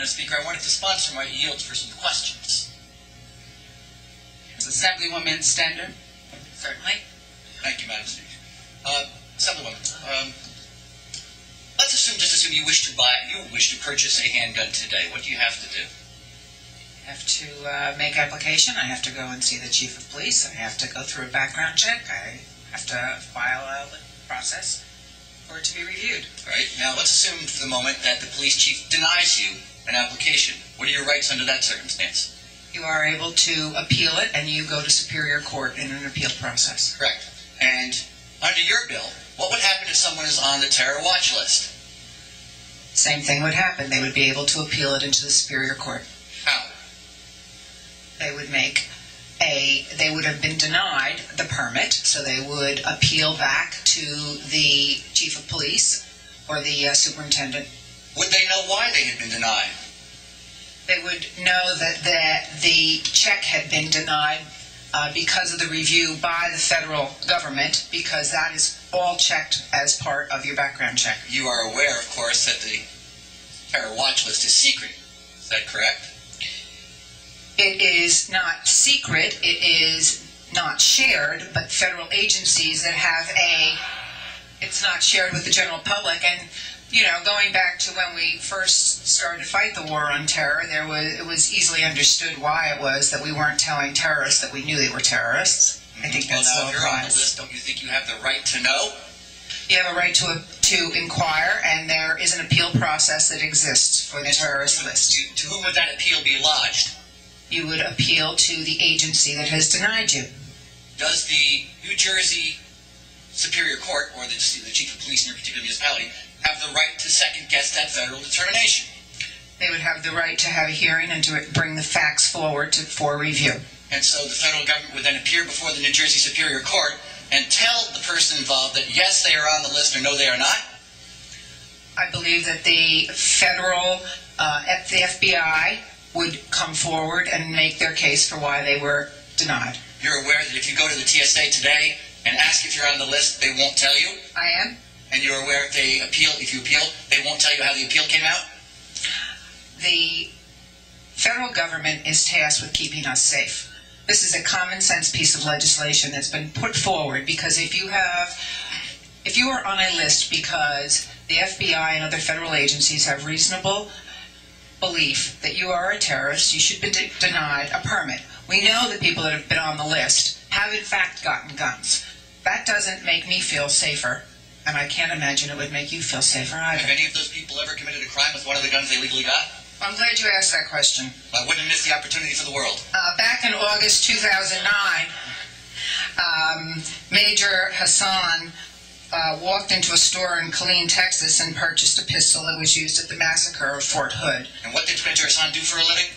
Madam Speaker, I wanted to sponsor my yield for some questions. Assemblywoman Stender. Certainly. Thank you, Madam Speaker. Assemblywoman, let's just assume you wish to purchase a handgun today. What do you have to do? I have to make application. I have to go and see the chief of police. I have to go through a background check. I have to file a process for it to be reviewed. Right. Now, let's assume for the moment that the police chief denies you an application. What are your rights under that circumstance? You are able to appeal it, and you go to Superior Court in an appeal process. Correct. And under your bill, what would happen if someone is on the terror watch list? Same thing would happen. They would be able to appeal it into the Superior Court. How? They would have been denied the permit, so they would appeal back to the chief of police or the superintendent. Would they know why they had been denied? They would know that the check had been denied because of the review by the federal government, because that is all checked as part of your background check. You are aware, of course, that the terror watch list is secret. Is that correct? It is not secret. It is not shared, but federal agencies that have it's not shared with the general public. And, you know, going back to when we first started to fight the war on terror, it was easily understood why it was that we weren't telling terrorists that we knew they were terrorists. I think that's well, now, if you're on the list, don't you think you have the right to know? You have a right to inquire, and there is an appeal process that exists for the terrorist list. To whom would that appeal be lodged? You would appeal to the agency that has denied you. Does the New Jersey Superior Court, or the chief of police in your particular municipality, have the right to second-guess that federal determination? They would have the right to have a hearing and to bring the facts forward for review. And so the federal government would then appear before the New Jersey Superior Court and tell the person involved that yes, they are on the list or no, they are not? I believe that the federal, the FBI would come forward and make their case for why they were denied. You're aware that if you go to the TSA today and ask if you're on the list, they won't tell you? I am. And you're aware if you appeal, they won't tell you how the appeal came out? The federal government is tasked with keeping us safe. This is a common sense piece of legislation that's been put forward because if you are on a list because the FBI and other federal agencies have reasonable belief that you are a terrorist, you should be denied a permit. We know that people that have been on the list have in fact gotten guns. That doesn't make me feel safer, and I can't imagine it would make you feel safer either. Have any of those people ever committed a crime with one of the guns they legally got? I'm glad you asked that question. I wouldn't miss the opportunity for the world. Back in August 2009, Major Hassan walked into a store in Killeen, Texas, and purchased a pistol that was used at the massacre of Fort Hood. And what did Major Hassan do for a living?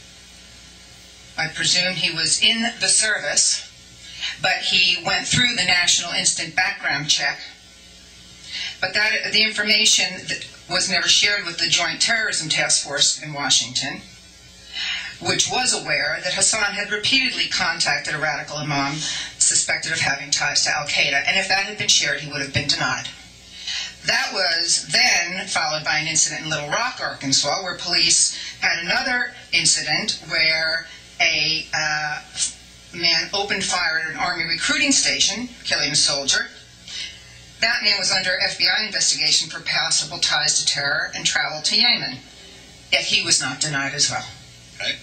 I presume he was in the service, but he went through the National Instant Background Check. But the information that was never shared with the Joint Terrorism Task Force in Washington, which was aware that Hassan had repeatedly contacted a radical imam suspected of having ties to Al-Qaeda, and if that had been shared, he would have been denied. That was then followed by an incident in Little Rock, Arkansas, where police had another incident where a man opened fire at an Army recruiting station, killing a soldier. That man was under FBI investigation for possible ties to terror and travel to Yemen. Yet he was not denied as well. Okay.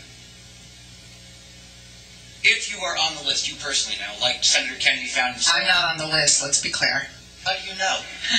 If you are on the list, you personally know, like Senator Kennedy found himself... I'm not on the list, let's be clear. How do you know?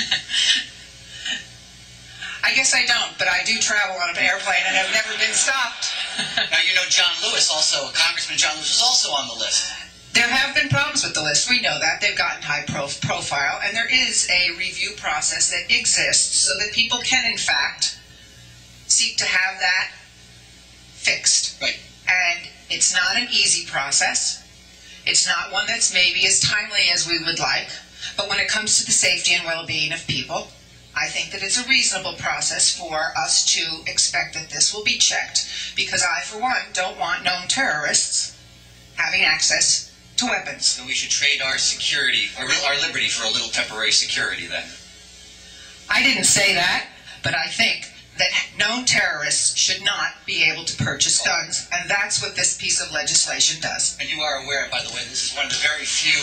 I guess I don't, but I do travel on an airplane and have never been stopped. Now, you know John Lewis also, Congressman John Lewis, is also on the list. There have been problems with the list. We know that. They've gotten high profile, and there is a review process that exists so that people can, in fact, seek to have that fixed. Right. And it's not an easy process. It's not one that's maybe as timely as we would like, but when it comes to the safety and well-being of people, I think that it's a reasonable process for us to expect that this will be checked, because I, for one, don't want known terrorists having access to weapons. So we should trade our security, our liberty, for a little temporary security then. I didn't say that, but I think that known terrorists should not be able to purchase guns, and that's what this piece of legislation does. And you are aware, by the way, this is one of the very few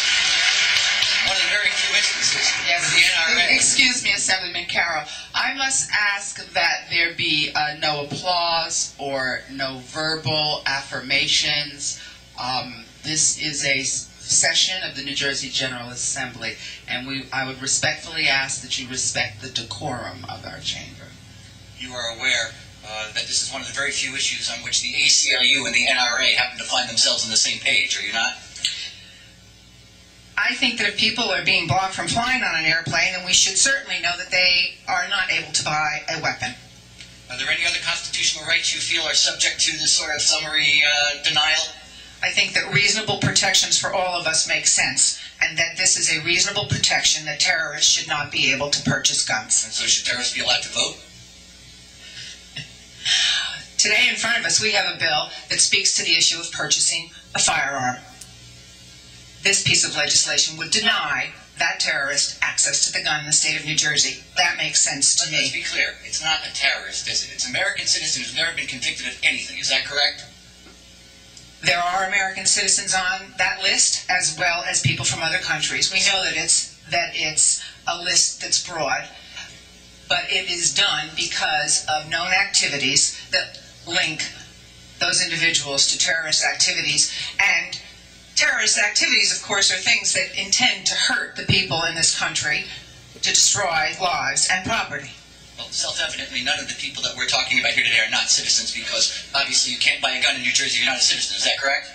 instances of the NRA. Excuse me, Assemblyman Carroll. I must ask that there be no applause or no verbal affirmations. This is a session of the New Jersey General Assembly, and I would respectfully ask that you respect the decorum of our chamber. You are aware that this is one of the very few issues on which the ACLU and the NRA happen to find themselves on the same page, are you not? I think that if people are being blocked from flying on an airplane, then we should certainly know that they are not able to buy a weapon. Are there any other constitutional rights you feel are subject to this sort of summary denial? I think that reasonable protections for all of us make sense, and that this is a reasonable protection that terrorists should not be able to purchase guns. And so should terrorists be allowed to vote? Today in front of us we have a bill that speaks to the issue of purchasing a firearm. This piece of legislation would deny that terrorist access to the gun in the state of New Jersey. That makes sense to me. Let's be clear, it's not a terrorist, is it? It's an American citizen who's never been convicted of anything, is that correct? There are American citizens on that list, as well as people from other countries. We know that it's a list that's broad, but it is done because of known activities that link those individuals to terrorist activities. And terrorist activities, of course, are things that intend to hurt the people in this country, to destroy lives and property. Well, self-evidently, none of the people that we're talking about here today are not citizens, because obviously you can't buy a gun in New Jersey if you're not a citizen. Is that correct?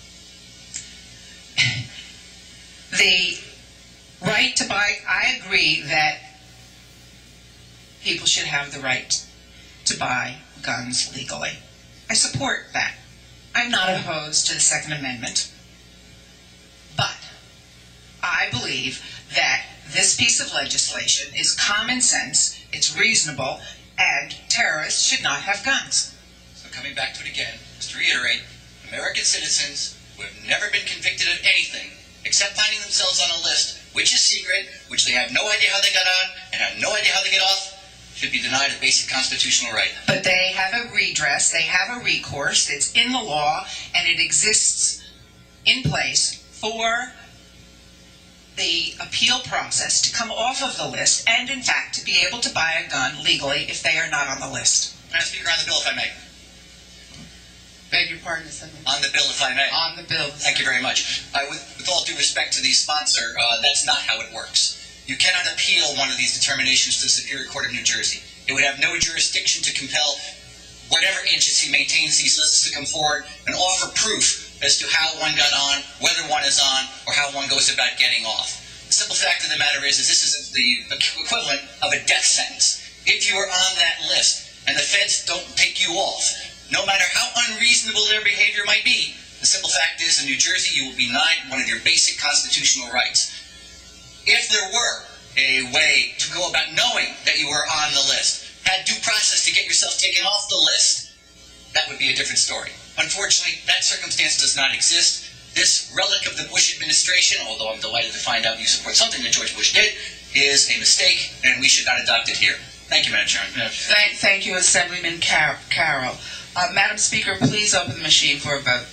The right to buy, I agree that people should have the right to buy guns legally. I support that. I'm not opposed to the Second Amendment. But I believe that this piece of legislation is common sense, it's reasonable, and terrorists should not have guns. So coming back to it again, just to reiterate, American citizens who have never been convicted of anything except finding themselves on a list which is secret, which they have no idea how they got on, and have no idea how they get off, should be denied a basic constitutional right. But they have a redress, they have a recourse, it's in the law, and it exists in place for the appeal process to come off of the list and, in fact, to be able to buy a gun legally if they are not on the list. Madam Speaker, on the bill, if I may. Beg your pardon, Assemblyman. On the bill, if I may. On the bill. Thank you very much. With all due respect to the sponsor, that's not how it works. You cannot appeal one of these determinations to the Superior Court of New Jersey. It would have no jurisdiction to compel whatever agency maintains these lists to come forward and offer proof as to how one got on, whether one is on, or how one goes about getting off. The simple fact of the matter is this is the equivalent of a death sentence. If you are on that list and the feds don't take you off, no matter how unreasonable their behavior might be, the simple fact is in New Jersey you will be denied one of your basic constitutional rights. If there were a way to go about knowing that you were on the list, had due process to get yourself taken off the list, that would be a different story. Unfortunately, that circumstance does not exist. This relic of the Bush administration, although I'm delighted to find out you support something that George Bush did, is a mistake, and we should not adopt it here. Thank you, Madam Chairman. Thank you, Assemblyman Carroll. Madam Speaker, please open the machine for a vote.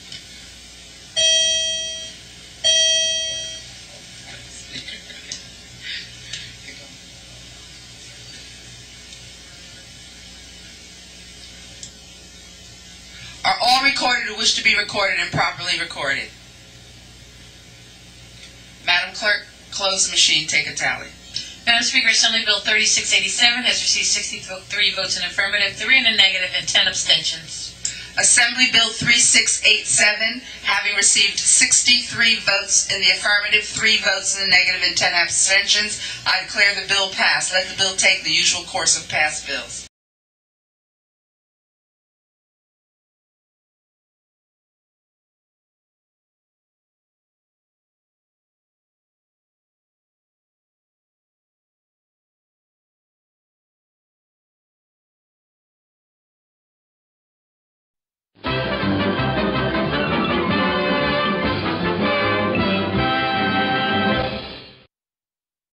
Are all recorded who wish to be recorded and properly recorded? Madam Clerk, close the machine, take a tally. Madam Speaker, Assembly Bill 3687 has received 63 votes in affirmative, 3 in the negative, and 10 abstentions. Assembly Bill 3687, having received 63 votes in the affirmative, 3 votes in the negative, and 10 abstentions, I declare the bill passed. Let the bill take the usual course of passed bills.